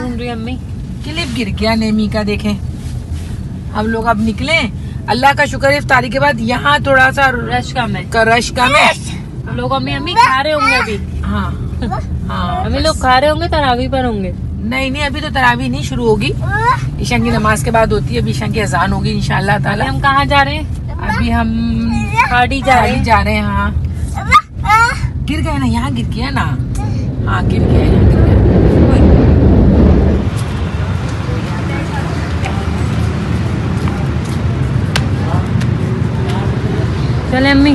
ढूंढ रही है अम्मी। क्लिप गिर गया नेमी का, देखें। हम लोग अब निकले, अल्लाह का शुक्र है इफ्तारी के बाद यहाँ थोड़ा सा रश कम है। रश कम है। हम लोग अम्मी खा रहे होंगे अभी। हाँ हाँ, अम्मी लोग खा रहे होंगे, तरावी पर होंगे। नहीं अभी तो तरावी नहीं शुरू होगी, ईशा की नमाज के बाद होती है। अभी ईशा की अजान होगी इंशाल्लाह ताला। हम कहाँ जा रहे हैं? अभी हम खाड़ी जा रहे हैं। हाँ, गिर गया ना, यहाँ गिर गया ना। हाँ गिर गया, यहाँ गिर गया। चले अम्मी,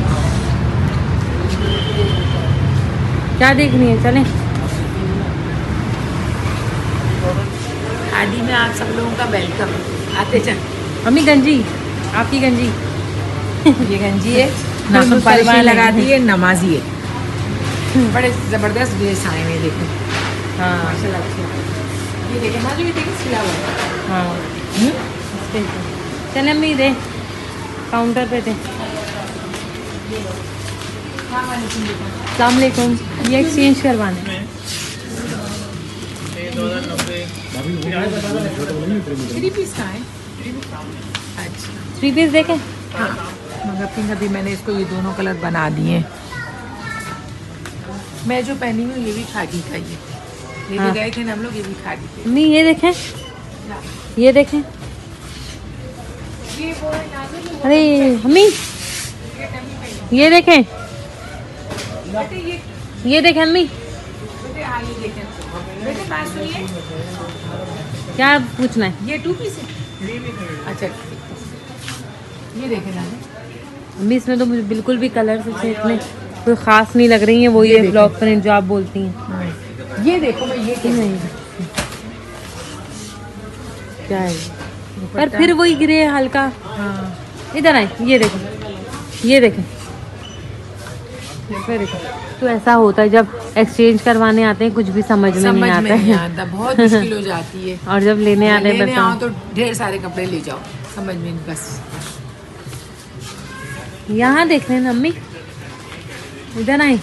क्या देखनी है? चले। खाड़ी में आप सब लोगों का वेलकम। आते चल। अम्मी गंजी, आपकी गंजी। ये गंजी है, नाखून पॉलिश लगा दी है, नमाजी है। बड़े जबरदस्त ड्रेस आए हैं, देखो। हाँ माशाल्लाह अच्छे। ये देखें ना, जो ये देखें सिला हुआ है। हाँ चले अम्मी, दे काउंटर पे थे। अस्सलामुअलैकुम, ये एक्सचेंज करवाने। 3 पीस का है। अच्छा 3 पीस देखे। हाँ, मगर पिंक अभी मैंने इसको ये दोनों कलर बना दिए। मैं जो पहनी हूँ ये भी खादी का, ये लेके गए थे ना हम लोग, ये भी खादी के। अम्मी ये देखें, ये देखें। ये वो है नाज़िर, अरे अम्मी ये देखें, ये देखें अम्मी। बेटे हाँ ये देखें। बेटे बात सुनिए, क्या पूछना है? ये 2 पीस है। अच्छा ये देखें ना अम्मी, इसमें तो मुझे बिल्कुल भी कलर से इतने कोई खास नहीं लग रही है। वो ये ब्लॉक प्रिंट जो आप बोलती हैं। ये देखो, मैं ये नहीं क्या है, पर फिर वही ग्रे हल्का। हाँ इधर आए, ये देखो, ये देखें। तो ऐसा होता है जब एक्सचेंज करवाने आते हैं, कुछ भी समझ में नहीं आता है। बहुत मुश्किल हो जाती है। और जब लेने आते हैं आओ तो ढेर सारे कपड़े ले जाओ, समझ में नहीं। बस यहाँ देख लेना अम्मी, इधर आए।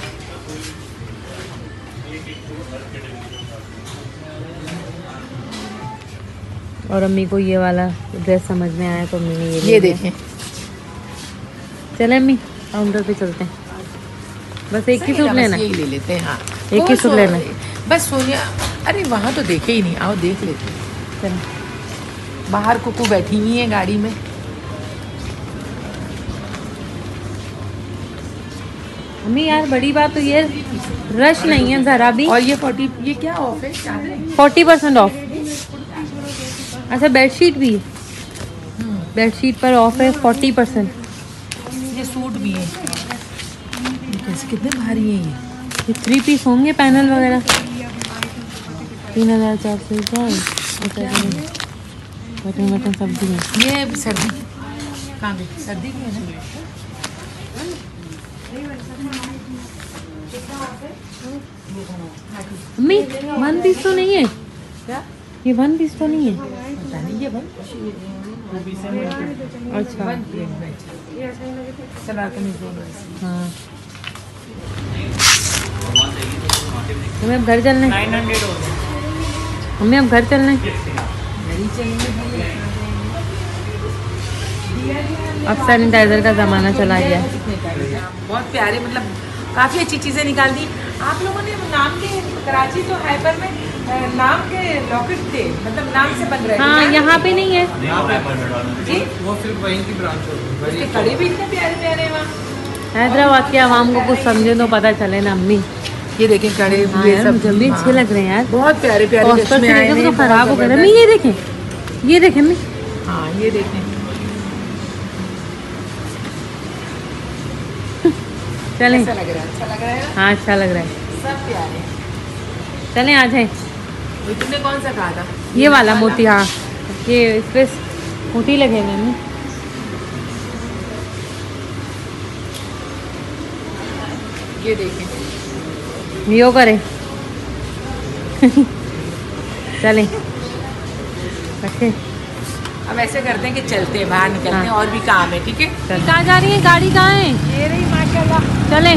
और अम्मी को ये वाला ड्रेस समझ में आया तो अम्मी ने ये देखें। चले अम्मी, काउंटर पे चलते हैं। बस एक ही सूट लेना है, यही ले लेते हैं। हाँ एक ही सूट लेना है बस। सोनिया, अरे वहाँ तो देखे ही नहीं, आओ देख लेते हैं। चलो। बाहर कुकू बैठी हुई है गाड़ी में। अम्मी यार बड़ी बात तो ये रश नहीं है जरा भी। और ये क्या ऑफ है? 40% ऑफ। अच्छा बेडशीट भी, बेडशीट पर ऑफ है 40%। ये सूट भी है। कैसे, कितने भारी है ये 3 पीस होंगे, पैनल वगैरह। 3400 का बटन बटन सब भी है। ये सर्दी कहाँ गई? सर्दी की है ना। अम्मी 1 पीस तो नहीं है क्या? ये 1 पीस तो नहीं है। पता नहीं, ये अच्छा सलवार कमीज दोनों ऐसे। हाँ, हमें अब घर चलना है। 900 हो गया। हमें अब घर चलना है। अब सैनिटाइजर का ज़माना चला गया। बहुत प्यारे, मतलब काफ़ी अच्छी चीज़ें निकाल दी आप लोगों ने। नाम के कराची तो हाइपर में नाम के लॉकेट थे, मतलब नाम से बन रहे थे। हाँ यहाँ पे नहीं है जी, वो सिर्फ वहीं की ब्रांच होगी। कड़े भी इतने प्यारे प्यारे हैं वहाँ। हैदराबाद के आवाम को कुछ समझे तो पता चले ना अम्मी। ये देखें कड़े, हाँ ये यार, सब मुझे भी अच्छे लग रहे हैं यार, बहुत प्यारे प्यारे। तो खराब हो गए अम्मी। ये देखें, ये देखें अम्मी। हाँ ये देखें। चलें। अच्छा लग रहा है, अच्छा लग रहा है। हाँ अच्छा लग रहा है, सब प्यारे। चलें आ जाए। तुमने कौन सा कहा था? ये वाला मोती। हाँ ये इस पे मोती लगे हुए हैं। ये देखें, यो करे। चलें रखे। अब ऐसे करते हैं कि चलते हैं, बाहर निकलते हैं। हाँ। और भी काम है, ठीक है। कहाँ जा रही है गाड़ी? कहाँ है? ये रही माशाल्लाह। चलें।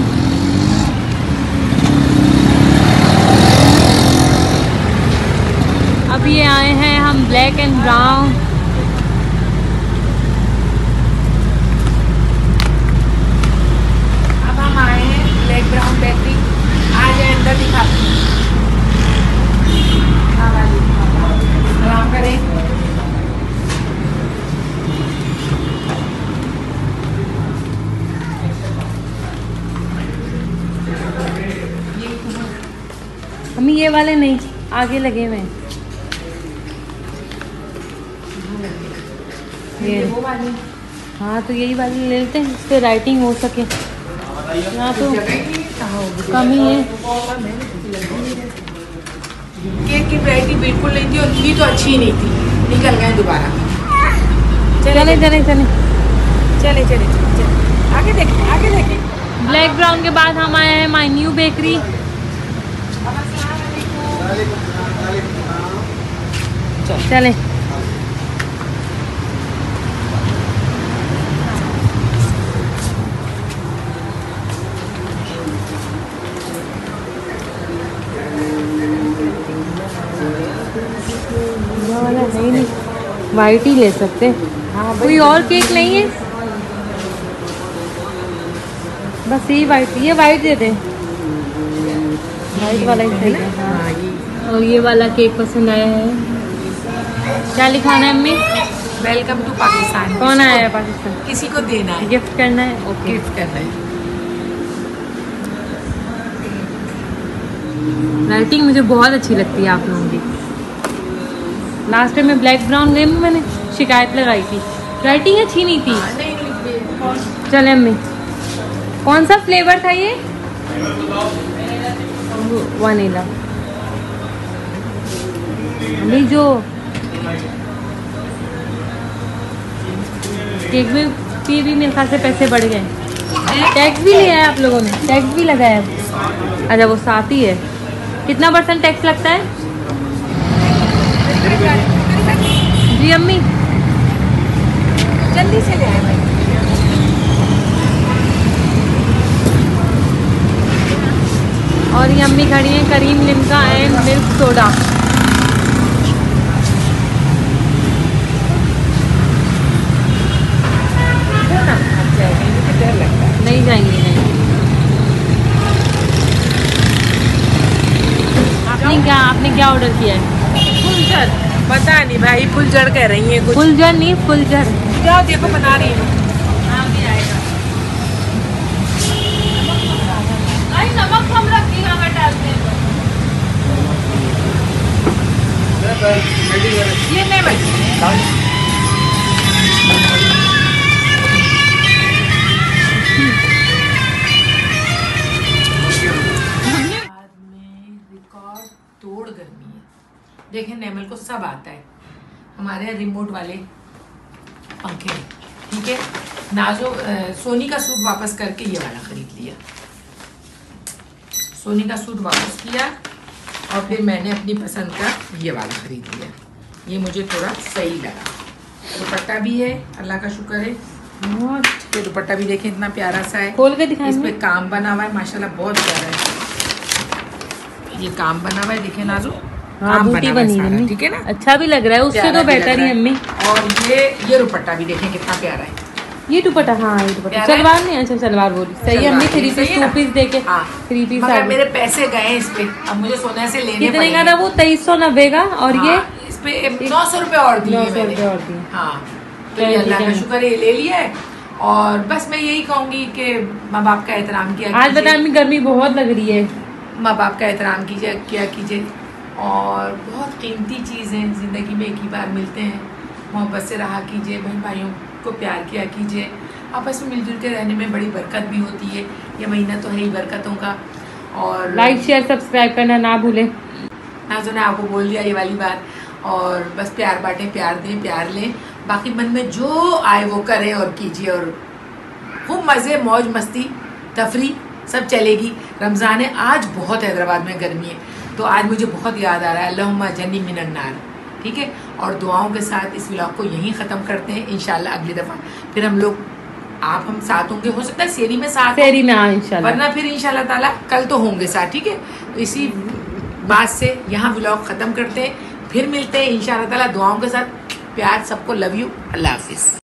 अभी आए हैं हम ब्लैक एंड ब्राउन। अब हम आए हैं ब्लैक ब्राउन बेकरी। आ जाए अंदर दिखाती हूँ। आराम करें। हमें ये वाले नहीं, आगे लगे हुए हैं ये। वो वाली हाँ तो यही वाले ले लेते हैं, इस पे राइटिंग हो सके। यहाँ तो कम ही है। केक की वैरायटी बिल्कुल नहीं थी और थी तो अच्छी नहीं थी, निकल गए दोबारा। चले चले चले चले चले चले आगे देखें, आगे देखें। ब्लैक ब्राउन के बाद हम आए हैं माय न्यू बेकरी। चले वाला है ही नहीं, वाइट ही ले सकते। हाँ कोई और केक नहीं है? बस यही वाइट, ये वाइट दे दे। वाइट वाला ही सही है। हाँ ये और ये वाला केक पसंद आया है। क्या लिखाना है अम्मी? Welcome to Pakistan. कौन आया है पाकिस्तान? किसी को देना है, गिफ्ट करना है। ओके गिफ्ट करना है। राइटिंग मुझे बहुत अच्छी लगती है आप लोगों की। लास्ट टाइम में ब्लैक ब्राउन गेम में मैंने शिकायत लगाई थी, राइटिंग अच्छी नहीं थी। नहीं चले अम्मी, कौन सा फ्लेवर था ये? वनीला। अभी जो केक में भी मेरे ख्याल से पैसे बढ़ गए। टैक्स भी लिया है आप लोगों ने? टैक्स भी लगाया है? अच्छा वो साथ ही है। कितना % टैक्स लगता है? जी अम्मी जल्दी से ले आए भाई। और ये अम्मी खड़ी हैं Karim Limca and milk soda. नहीं जाएंगे नहीं। आपने क्या ऑर्डर किया है? फुलझर, पता नहीं भाई, फुलझर कह रही है कुछ। फुलझर नहीं, फुलझर। जाओ देखो बना रही हूँ। नमक कम रखिएगा अगर डालते हैं तो। ये नहीं बची। रिकॉर्ड तोड़ गर्मी है। देखें नेमल को सब आता है। हमारे रिमोट वाले पंखे, ठीक है। नाजो सोनी का सूट वापस करके ये वाला खरीद लिया। सोनी का सूट वापस किया और फिर मैंने अपनी पसंद का ये वाला खरीद लिया। ये मुझे थोड़ा सही लगा। दुपट्टा भी है, अल्लाह का शुक्र है। ये दुपट्टा भी देखें इतना प्यारा सा है। खोल के दिखाएं। इस पे काम बना हुआ है माशाल्लाह, बहुत प्यारा है। ये काम बना हुआ है, देखें नाजो। हाँ बूटी बनी है, ठीक है ना। अच्छा भी लग रहा है, उससे तो बेहतर ही अम्मी। और ये दुपट्टा भी देखें कितना प्यारा है। ये दुपट्टा, हाँ ये दुपट्टा। सलवार नहीं, अच्छा सलवार बोली सही है अम्मी। 3 पीस 2 पीस देके 3 पीस। मगर मेरे पैसे गए इस पे, अब मुझे सोने से लेने कितने का था वो? 2390 का। और ये इस पे 900 रुपए और दिए। 900 रुपए और दिए। हाँ तो ये अल्लाह का शुक्र है ले लिया है। और बस मैं यही कहूंगी कि माँ बाप का एहतराम किया। आज बता अम्मी गर्मी बहुत लग रही है। माँ बाप का एहतराम कीजिए, किया कीजिए। और बहुत कीमती चीज़ है, ज़िंदगी में एक ही बार मिलते हैं। मोहब्बत से रहा कीजिए, बहन भाइयों को प्यार किया कीजिए। आपस में मिलजुल के रहने में बड़ी बरकत भी होती है। ये महीना तो है ही बरकतों का। और लाइक शेयर सब्सक्राइब करना ना भूलें। नाज़ो ने आपको बोल दिया ये वाली बात। और बस प्यार बांटें, प्यार दें, प्यार लें। बाकी मन में जो आए वो करें और कीजिए। और खूब मज़े, मौज मस्ती, तफरी सब चलेगी। रमज़ान है, आज बहुत हैदराबाद में गर्मी है, तो आज मुझे बहुत याद आ रहा है अल्लाहुम्मा जन्नी मिनन नार, ठीक है। और दुआओं के साथ इस व्लॉग को यहीं ख़त्म करते हैं। इंशाल्लाह अगली दफ़ा फिर हम लोग हम साथ होंगे। हो सकता है सेरी में साथ, सेरी में इंशाल्लाह, वरना फिर इंशाल्लाह ताला कल तो होंगे साथ, ठीक है। तो इसी बात से यहाँ व्लॉग ख़त्म करते हैं। फिर मिलते हैं इंशाअल्लाह ताला दुआओं के साथ। प्यार सबको, लव यू, अल्लाह हाफिज।